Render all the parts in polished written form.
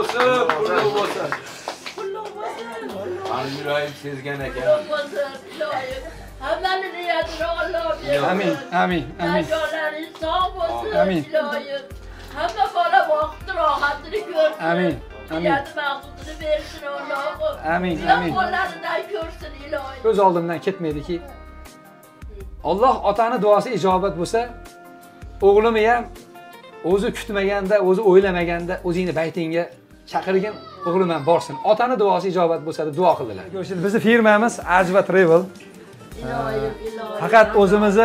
bo'lsin, pulli bo'lsin. Yurayim sezgan ekan. Hammani niyatini Alloh bersin. Amin, amin, amin. Jonlaringiz sog' bo'lsin. Amin. Iloyim. Hamma bola vaqtni rohatini ko'rsin. Amin, amin. Niyati maqsudini bersin Allohim. Amin, amin. Qo'llaridan ko'rsin iloyim. Ko'z oldimdan ketmaydiki, Alloh otani duosi ijobat bo'lsa, o'g'limi ham o'zi kutmaganda, o'zi o'ylamaganda o'zingni baytingga chaqirgin, o'g'lim ham borsin. Otani duosi ijobat bo'lsa deb duo qildilar. Bizning firmamiz Ajva Travel. Iloyim. Faqat o'zimizni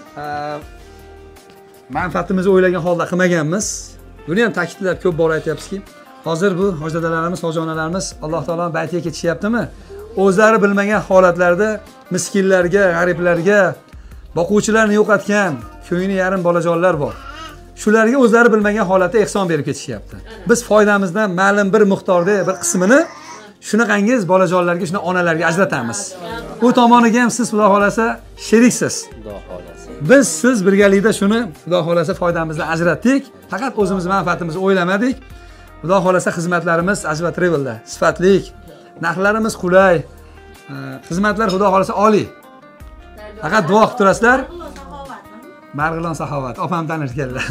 manfaatimizni o'ylagan holda qilmaganmiz. Buni ham ta'kidlab ko'p bor aytyapsizki, hozir bu hojdadalarimiz, hojonalarimiz Alloh taoloning baytiga ketishyaptimi? O'zlari bilmagan holatlarda miskinlarga, g'ariblarga, boquvchilarni yo'qotgan, ko'ngli yarim bolajonlar bor. Shularga o'zlari bilmagan holatda ehson berib ketishyapti. Biz foydamizdan ma'lum bir miqdorda bir qismini shunaqangiz bolajonlarga, shuna onalarga ajratamiz. Bu tomoniga ham siz Xudo xolasa sheriksiz. Xudo xolasa. Biz siz birgalikda shuni Xudo xolasa foydamizdan ajratdik. Faqat o'zimiz manfaatimizni o'ylamadik. Xudo xolasa xizmatlarimiz Ajva Travelda sifatlik, narxlarimiz qulay, xizmatlar Xudo xolasa oliy. Faqat duo qilib turasizlar. Marg'ilon saxovat. Opam tanirkanlar.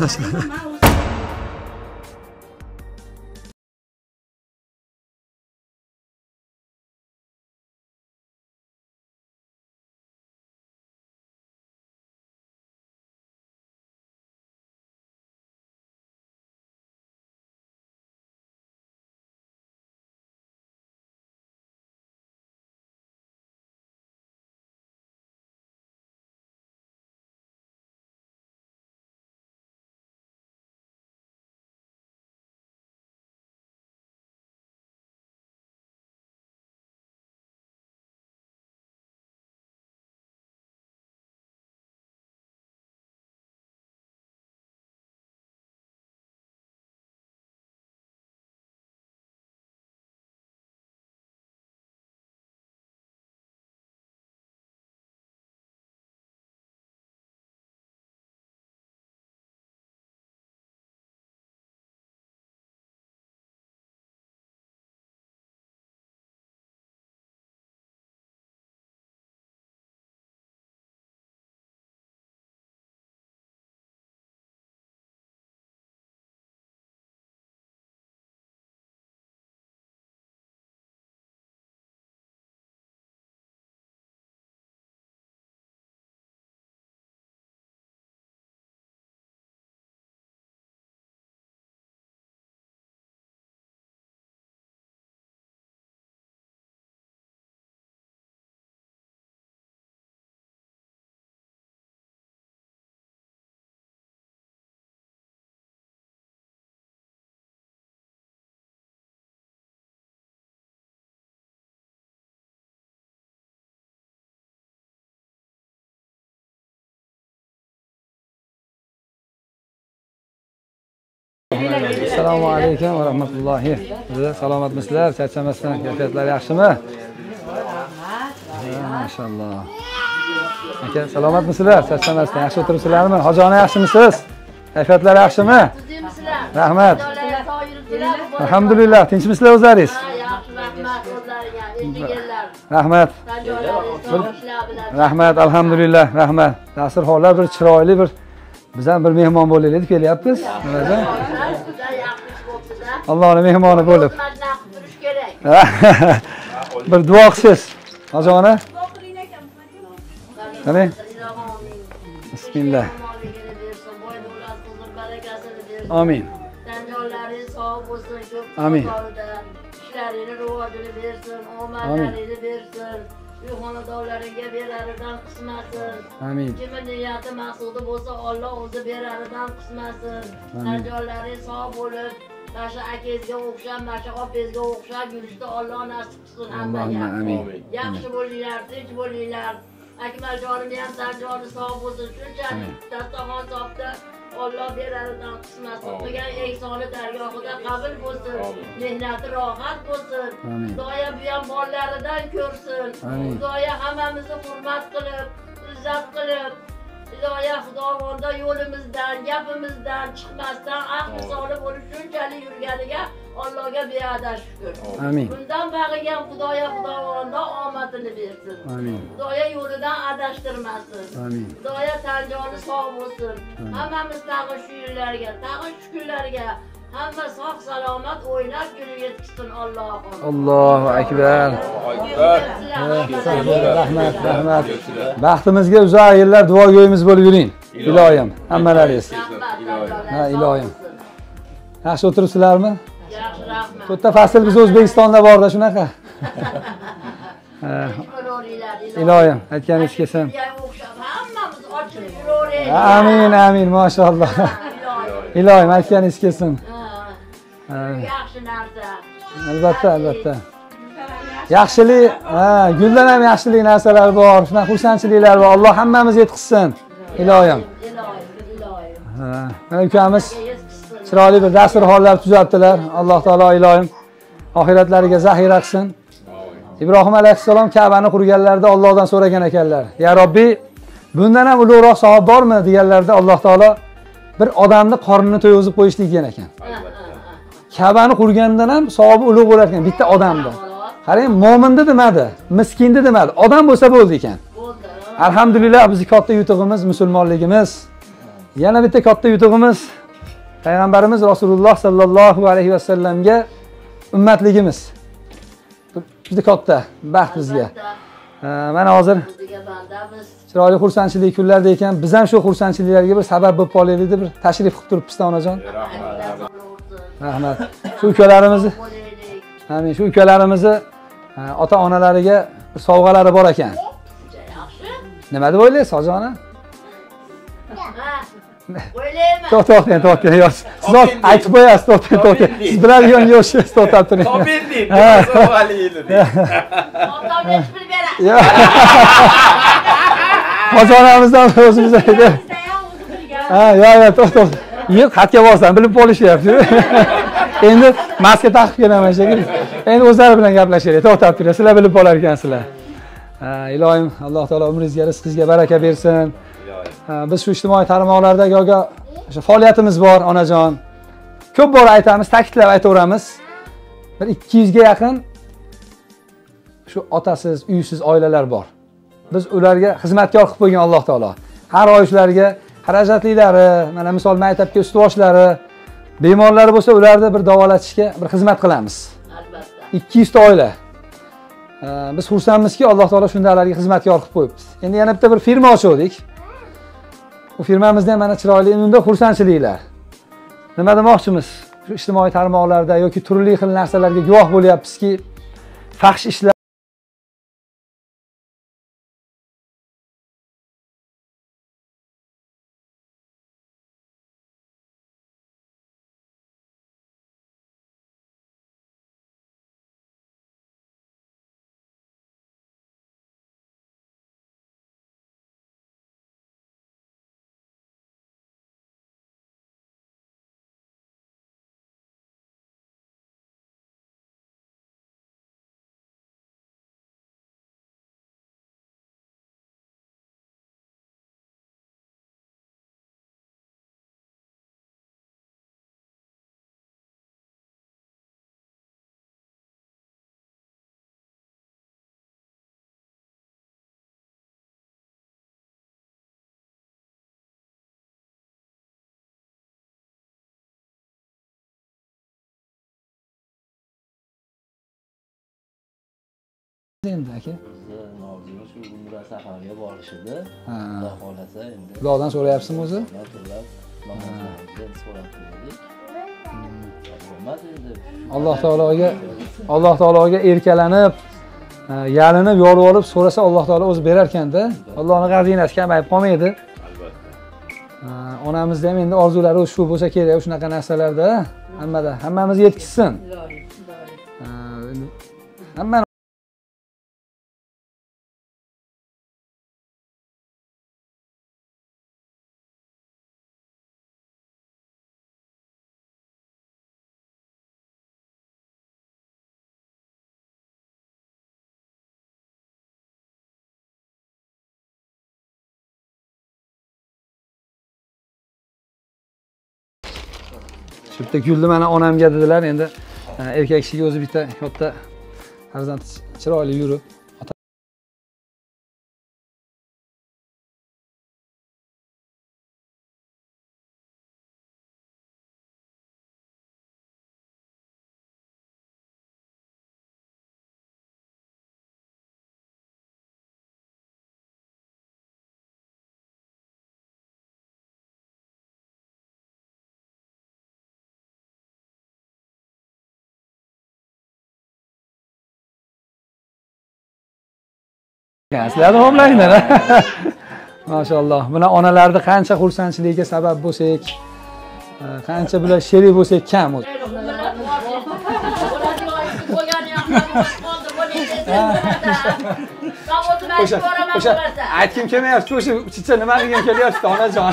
Assalomu alaykum va rahmatullohi. Salomatmisizlar? Charchamasdan, kayfiyatlar yaxshimi? Maşallah. Aka, salomatmisizlar? Charchamasdan yaxshi o'tiribsizlarmi? Hojona yaxshimisiz? Kayfiyatlar yaxshimi? Rahmat. Alhamdulillah, tinchmisizlar o'zlaringiz? Rahmat. Rahmat, alhamdulillah, rahmat. Dastur hollar bir chiroyli bir bizdan bir mehmon bo'laylik deb kelyapmiz. Nimadan? Allohning mehmoni bo'lib. Bir duo qilsiz. Hojona. Qani? Bismillah. Amin. Tanjonlaringiz sog' bo'lsin, ko'p Amin. Ishlaringizni rivojini bersin, omadlaringizni bersin. Uy xonadonlaringga beraridan qismasin. Amin. Kimning niyati maqsudi bo'lsa, Alloh o'zi beraridan qismasin. Tanjonlaringiz sog' bo'lib, Masha akangizga o'xshab, Masha opangizga o'xshab yurishni Alloh nasib qilsin hammaga. Amin. Yaxshi bo'linglar, tinch bo'linglar. Akmaljonim ham tanjoni sog' bo'lsin. Shunchalik dasturxon topdi. Alloh beraridan qismasin. Qilgan ehsoni dargohida qabul bo'lsin. Mehnati rohat bo'lsin. Xudoya bu ham bollaridan ko'rsin. Xudoya hammamizni hurmat qilib, izzat qilib, Xudoya xudovonda yo'limizdan, gapimizdan chiqmasdan ahli solih bo'lib shunchalik yurganiga Allohga beada shukr. Amin. Bundan bag'igan Xudoyonda omadini bersin. Amin. Xudoya yo'lidan adashtirmasin. Amin. Xudoya tan joni sog' bo'lsin. Hammamiz tag'in shu yillarga, tag'in shu kunlarga hamma sog' salomat o'ynab gul yetkizsin Allohim. Allohu akbar. Rahmat, rahmat. Baxtimizga uzoq yillar duogo'yimiz bo'lib yuring. Ilohim, hammalaringiz. Ha, ilohim. Yaxshi o'tiribsizlarmi? Yaxshi, rahmat. To'rtta fasl biz O'zbekistonda borda shunaqa. Ilohim, aytganingiz kelsin. Hammamiz ochib yuraveraylik. Amin, amin, maşallah. Ilohim, aytganingiz kelsin. Yaxshi narsa. Albatta, albatta. Yaxshilik, guldan ham yaxshilik narsalar bor, shunaqa xursandchiliklar bor. Alloh hammamizga yetkazsin. Ilohim. Mana ukamiz chiroyli bir dasturxonlar tuzatdilar. Alloh taolo ilohim oxiratlariga zaxira qilsin. Ibrohim alayhissalom Ka'bani qurganlarida Allohdan so'ragan ekanlar. Ya Robbi, bundan ham ulug'roq savob bormi deganlarda Alloh taolo bir odamni qornini to'yg'izib qo'yishlik degan ekan. Ka'bani qurgandan ham savobi ulug' bo'lar ekan bitta odamda. Qarang, mo'minni demadi, miskinni demadi. Odam bo'lsa bo'ldi ekan. Alhamdulillah bizning katta yutug'imiz musulmonligimiz. Yana bitta katta yutug'imiz payg'ambarimiz Rasululloh sallallohu alayhi vasallamga ummatligimiz. Juda katta baxt bizga. Mana hozir chiroyli xursandchilik kunlarda ekan, biz ham shu xursandchiliklarga bir sabab bo'lib qolaylik deb bir tashrif qilib turibmiz onajon. Rahmat. Shu ukalarimizni, amin, shu ukalarimizni ota-onalariga bir sovg'alari bor ekan. Nima deb o'ylaysiz, Hojona? O'ylayman. To'xtang, yo'q. Siz aytib qo'yasiz, to'xtang. Siz biladigan yo'shingiz to'xtab turing. Topindik, savvaliydi. Otamga pul beradi. Hojonamizdan o'zimiz aytib. Yo'q, to'xtang. Yo'q, xatga borsan, bilib bo'lishyapti. Endi maska taqib kelaman shekilli. Endi o'zlari bilan gaplashaylik. To'xtab turing. Sizlar bilib bo'lar ekansizlar. Ilohim, Alloh taolo umringizga, rizqingizga baraka bersin. Biz shu ijtimoiy tarmoqlarda yo'ga o'sha faoliyatimiz bor, onajon. Ko'p bor aytamiz, ta'kidlab aytaveramiz. Bir 200 ga yaqin shu otasiz, uysiz oilalar bor. Biz ularga xizmatkor qilib qo'ygan Alloh taolo. Har oy shularga xarajatliklari, mana misol maktabga ustuvoshlari, bemorlari bo'lsa, ularni bir davolatishga bir xizmat qilamiz. Albatta. 200 ta oila. Biz xursandmizki, Alloh taolo shundalarga xizmatkor qilib qo'yibdi. Endi yana bitta bir firma ochdik. Bu firmamizda mana chiroyli unda xursandchiliklar. Nima demoqchimiz? Shu ijtimoiy tarmoqlarda yoki turli xil narsalarga guvoh bo'lyapmizki, fahsh ishlar endi aka. Mavzuga shu Umra safariga borishdi. Xudo xolasa endi. Xudodan so'rayapsizmi o'zi? Alloh taologa erkalanib, yalinib, yolvorib so'rasa Alloh taolo o'zi berar ekanda. Allohning g'azinasi kamayib qolmaydi. Albatta. Onamizda ham endi orzulari shu bo'lsa kerak, shunaqa narsalarda hammamizga yetkazsin. Hamma bitta gulni mana onamga dedilar, endi erkak kishiga o'zi bitta katta farzand chiroyli yurib sizlarni ho'mlanglar. Maşallah. Buni onalarni qancha xursandchiligiga sabab bo'lsak, qancha bular sherik bo'lsak kam o'zi. O'sha aytgim kelmayapti, o'sha chicha nima degan kelyapti onajon.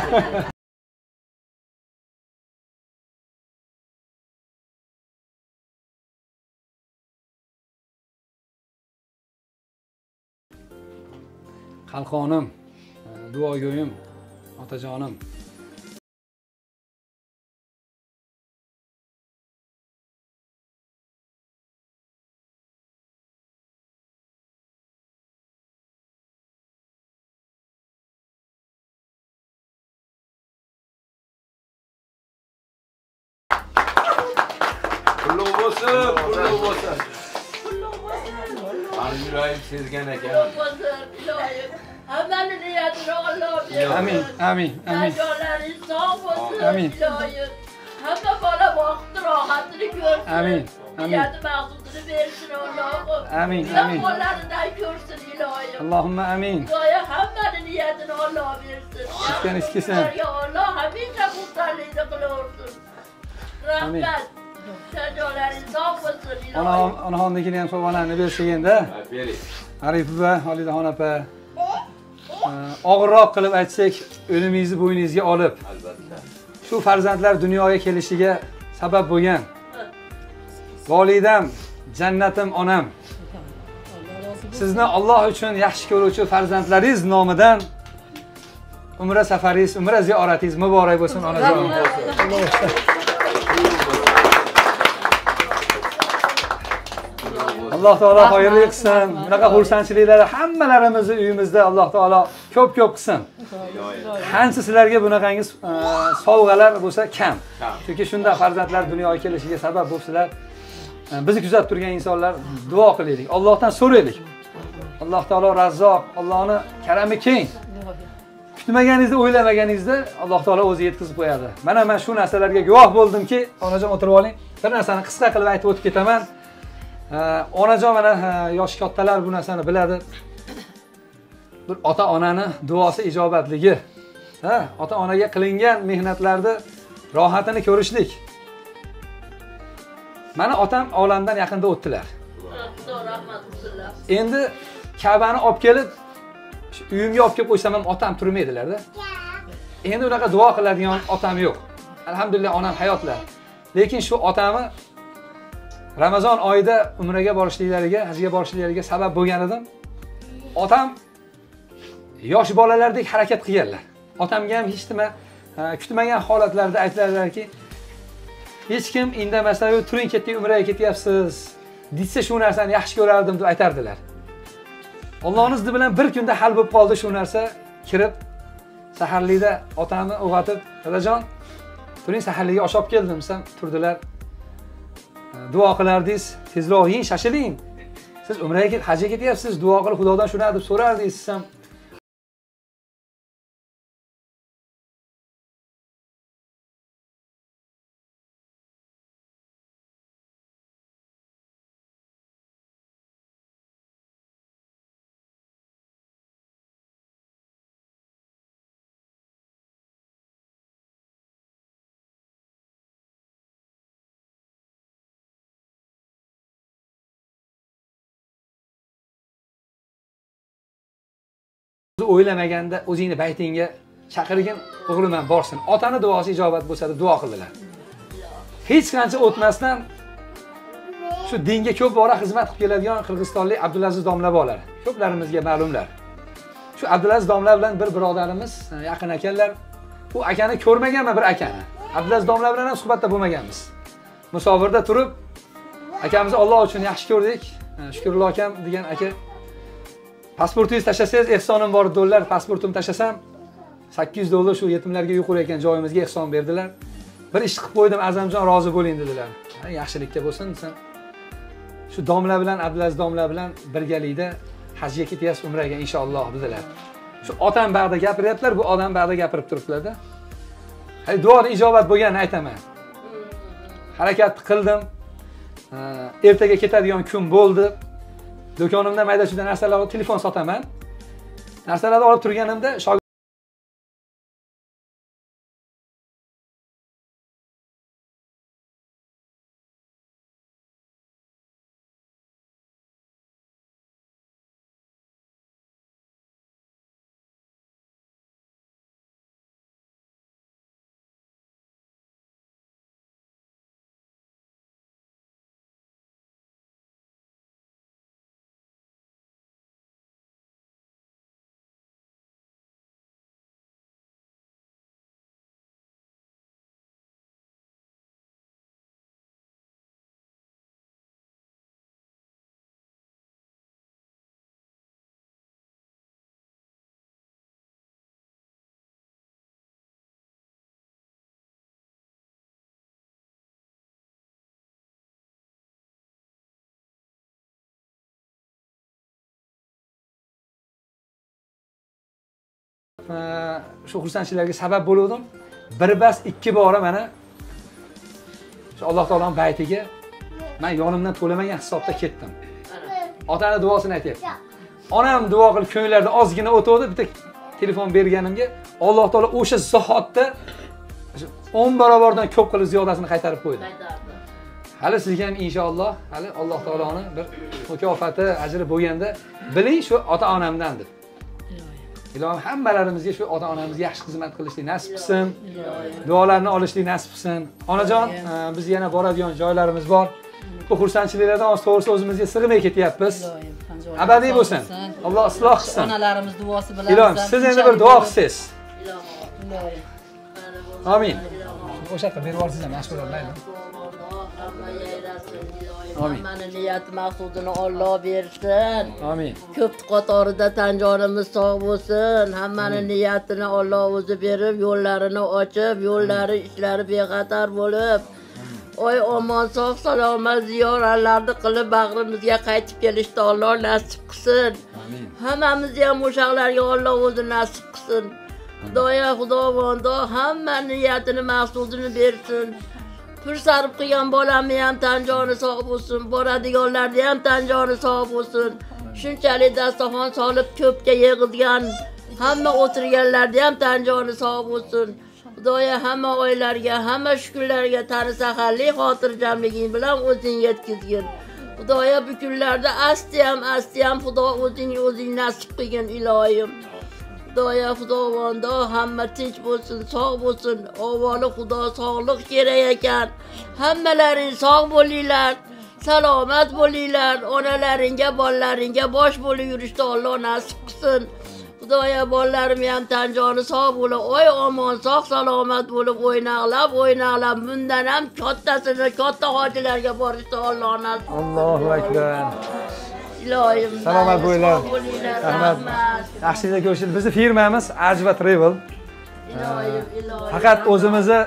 Qalqonim, duogo'yim, otajonim. Pulluq bo'lsin, pulluq bo'lsin. Arzulayim sezgan ekan. Hammanın niyetini Allah bilir. Amin, amin, amin. Canlarınız sağ olsun. Amin. İlahi. Hamma bana vakti rahatını görsün. Amin, amin. Niyeti mağdudunu versin Allah'ım. Amin, Sen amin. kollarından görsün ilahi. Allahümme amin. İlahi hammanın niyetini Allah versin. Sizden iskisen. Ya Allah hamisha muhtarlığını kılıyorsun. Amin. Rahmet. Sen canlarınız sağ olsun ilahi. Onaxonnikini ham sovg'alarni berishganda, Bering. Arif buva, Holidaxon opa, og'irroq qilib aytsak, o'limingizni bo'yningizga olib, Albatta. shu farzandlar dunyoga kelishiga sabab bo'lgan volidam, jannatim onam. Sizni Alloh uchun yaxshi ko'ruvchi farzandlaringiz nomidan umra safaringiz, umra ziyoratingiz muborak bo'lsin onajonim. Alloh taolo xayrli qilsin. Bunaqa xursandchiliklar hammalarimizni uyimizda Alloh taolo ko'p-ko'p qilsin. Qancha sizlarga bunaqangiz sovg'alar bo'lsa kam. Chunki shunda farzandlar dunyoga kelishiga sabab bo'lsalar, bizni kuzatib turgan insonlar duo qilaylik, Allohdan so'raylik. Alloh taolo Razzoq, Allohning karami keng. Kutmaganingizda, o'ylamaningizda Alloh taolo o'zi yetkazib qo'yadi. Mana men shu narsalarga guvoh bo'ldimki, onajon o'tirib oling. Bir narsani qisqa qilib aytib o'tib ketaman. Onajon mana yosh kattalar bu narsani biladi. Bir ota-onani duosi ijobatligi. Ota-onaga qilingan mehnatlarda rohatini ko'rishlik. Mana otam olamdan yaqinda o'tdilar. Rahmat qilsinlar. Endi Ka'bani olib kelib uyimga olib kelib qo'ysam ham otam turmaydilar-da. Endi unaqa duo qiladigan otam yo'q. Alhamdulillah onam hayotlar. Lekin shu otamni Ramazon oyida umraga borishliklariga, hajga borishliklariga sabab bo'lgan edim. Otam yosh bolalardek harakat qilganlar. Otamga ham hech nima kutmagan holatlarda aytlarlarki, hech kim indamasdan turing ketdik umraga ketyapsiz. Desa shu narsani yaxshi ko'rardim deb aytardilar. Allohning izni bilan bir kunda hal bo'lib qoldi shu narsa. Kirib saharlikda otamni uyg'otib, "Dadajon, turing saharlikka osh olib keldim" desam, turdilar. Duo qilardingiz, tezroq yeng, shashiling. Siz umraga hajga ketyapsiz, duo qilib Xudodan shuni deb so'rardingiz desam, o'ylamaganda o'zingni baytingga chaqirgin, o'g'lim borsin. Otani duosi ijobat bo'lsa deb duo qildilar. Hech qancha o'tmasdan shu dinga ko'p bora xizmat qilib keladigan qirg'izistonlik Abdulaziz domla borlar. Ko'plarimizga ma'lumlar. Shu Abdulaziz domla bilan bir birodarimiz, yaqin akanlar. U akani ko'rmaganman bir akani. Abdulaziz domla bilan ham suhbatda bo'lmaganmiz. Musofirda turib Akamizni Alloh uchun yaxshi ko'rdik. Shukrullo akam degan aka pasportingizni tashlasangiz ehsonim bor dollar, pasportimni tashlasam $800 shu yetimlarga uy qurayotgan joyimizga ehson berdilar. Bir ish qilib qo'ydim, Azamjon rozi bo'ling dedilar. Yaxshilikka bo'lsin sen. Shu domla bilan Abdulaziz domla bilan birgalikda hajga ketyapsiz, umraga inshaalloh dedilar. Shu otam bag'da gapiryaptilar, bu odam bag'da gapirib turibdilar-da. Hay duoning ijobat bo'lganini aytaman. Harakat qildim. Ertaga ketadigan kun bo'ldi. Do'konimda mayda-chuyda narsalar olib telefon sotaman. Narsalarni olib turganimda shu xursandchiliklarga sabab bo'ldim. Bir bas ikki bora mana shu Alloh taoloning baytiga men yonimdan to'lamagan hisobda ketdim. Otaning duosini aytyapman. Onam duo qilib ko'ngillarda ozgina o'tdi, bitta telefon berganimga Alloh taolo o'sha zahotda 10 barobardan ko'p qilib ziyodasini qaytarib qo'ydi. Hali sizga ham inshaalloh, hali Alloh taoloning bir mukofoti, ajri bo'lganda biling shu ota-onamdandir. Ilohim hammalarimizga shu ota-onamizga yaxshi xizmat qilishlik nasib qilsin. Duolarni olishlik nasib qilsin. Onajon, biz yana boradigan joylarimiz bor. Bu xursandchiliklardan to'g'risi o'zimizga sig'may ketyapmiz. Abadiy bo'lsin. Alloh isloh qilsin. Onalarimiz duosi bilan. Ilohim, siz endi bir duo qilsangiz. Amin. O'sha yerda berib olsangiz ham yaxshi bo'lar, mayli. Amin. Hammaning niyat maqsudini Alloh bersin. Amin. Ko'p qatorida tanjonimiz sog' bo'lsin. Hammaning niyatini Alloh o'zi berib, yo'llarini ochib, yo'llari ishlari bexatar bo'lib, oy omon sog' salomat ziyoratlarni qilib bag'rimizga qaytib kelishni Alloh nasib qilsin. Amin. Hammamizni ham o'shalarga Alloh o'zi nasib qilsin. Xudoya Xudovondo hamma niyatini maqsudini bersin. Pul sarf qilgan bolamni ham tanjoni sog' bo'lsin, boradiganlarni ham tanjoni sog' bo'lsin. Shunchalik dasturxon solib ko'pga yig'ilgan hamma o'tirganlarni ham tanjoni sog' bo'lsin. Xudoya hamma oylarga, hamma shukrlarga tani saharlik xotirjamliging bilan o'zing yetkazgin. Xudoya bu kunlarda asti ham Xudo o'zing nasib qilgin ilohim. Xudoya Xudovondo hamma tinch bo'lsin, sog' bo'lsin. Avvalo Xudo sog'lik kerak ekan. Hammalaring sog' bo'linglar, salomat bo'linglar. Onalaringga, bolalaringga bosh bo'lib yurishni Alloh nasib qilsin. Xudoya bolalarim ham tanjoni sog' bo'lib, oy omon sog' salomat bo'lib o'ynaqlab bundan ham katta hojilarga borishni Alloh nasib qilsin. Allohu akbar. Ilohim. Salomat bo'linglar. Rahmat. Yaxshiliklar ko'rishib, bizning firmamiz Ajva Travel. Faqat o'zimizni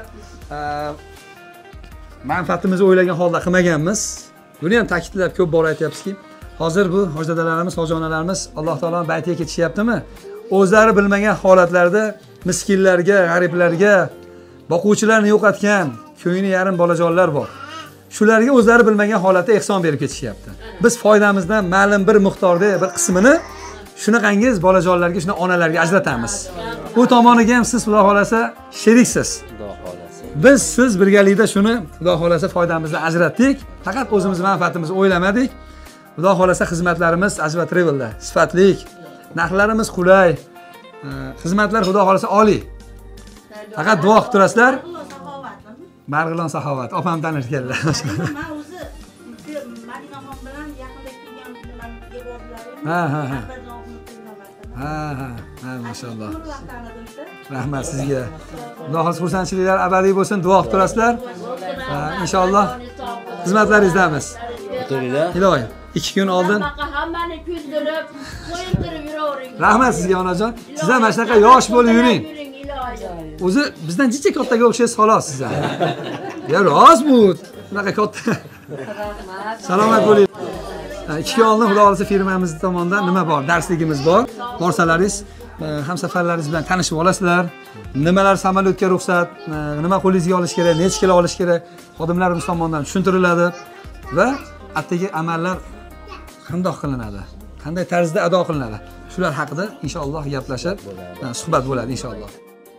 manfaatimizni o'ylagan holda qilmaganmiz. Buni ham ta'kidlab ko'p bor aytyapsizki, hozir bu hojdadalarimiz, hojonalarimiz Alloh taoloning baytiga ketishyaptimi? O'zlari bilmagan holatlarda miskinlarga, g'ariblarga, boquvchilarni yo'qotgan, ko'ngli yarim bolajonlar bor. Shularga o'zlari bilmagan holatda ehson berib ketishyapti. Biz foydamizdan ma'lum bir miqdorda bir qismini shunaqangiz bolajonlarga, shuna onalarga ajratamiz. Bu tomoniga ham siz Xudo xolasa sheriksiz. Xudo xolasa. Biz siz birgalikda shuni Xudo xolasa foydamizdan ajratdik. Faqat o'zimiz manfaatimizni o'ylamadik. Xudo xolasa xizmatlarimiz Ajva Travelda sifatli, narxlarimiz qulay, xizmatlar Xudo xolasa oliy. Faqat duo qilib turasizlar. Marg'ilon saxovat, opam tanirganlar. Men o'zi Madinaxon bilan yaqinda kelgan nimaga bordilar. Ha, maşallah. Rahmat sizga. Xudo xolasa xursandchiliklar abadiy bo'lsin, duo qilib turasizlar. Inshaalloh xizmatlaringizdamiz. o'tiringlar. Iloyim. 2 kun oldin Bunaqa hammani kuydirib, qo'yintirib yuravering. rahmat sizga onajon. Siz ham mana shunaqa yosh bo'lib yuring. Yuring iloyim. O'zi bizdan jicha kattaga o'xshaysiz xolos siz ham. Ya rost bu. Bunaqa katta. Salomat bo'ling. 2 kun oldin xudo xolisa firmamiz tomonidan nima bor? Darsligimiz bor. Borsalaringiz hamsafarlaringiz bilan tanishib olasizlar. Nimalar samolyotga ruxsat, nima qo'lingizga olish kerak, necha kilo olish kerak, xodimlarimiz tomonidan tushuntiriladi va atigi amallar qanday qilinadi, qanday tarzda ado qilinadi. Shular haqida inshaalloh gaplashib, suhbat bo'ladi inshaalloh.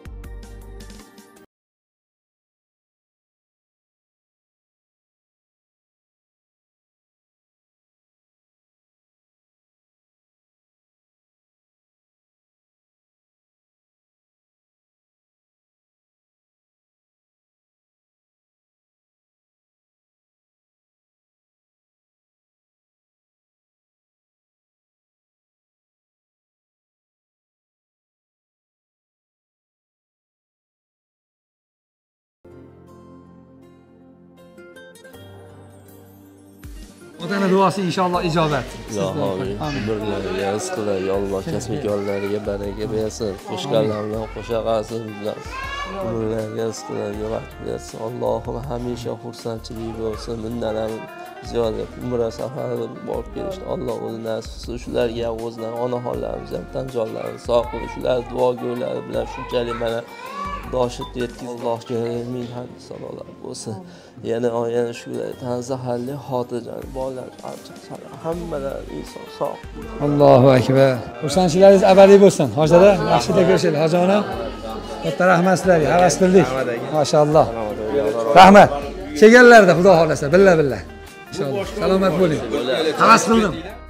Ota-ona duosi inshaalloh ijobat. Umrlarga, rizqlarga, Alloh kasb-korlariga baraka bersin. Qo'shganlar bilan qo'sha qilsin. Umrlarga, rizqlarga vaqt bersin. Allohim hamisha xursandchilik bo'lsin. Bundan ham ziyoda umra safari borib kelishni Alloh o'zi nasib qilsin. Shularga o'zlari onaxonlarimiz ham tan jonlarini sog' qilib, shular duogo'ylari bilan shunchalik mana doshit yetdi. Allohga ming hamd sanolar bo'lsin. Yana shular tanzahalli xotirjam bolalar hammalar inson sog'. Allohu akbar. Xursandchiligingiz abadiy bo'lsin. Hojada yaxshida ko'rishaylik. Hojona katta rahmat sizlarga. Havas qildik. Maşallah. Rahmat. Kelganlarda xudo xolasa billa. Inshaalloh. Salomat bo'ling. Havas qildim.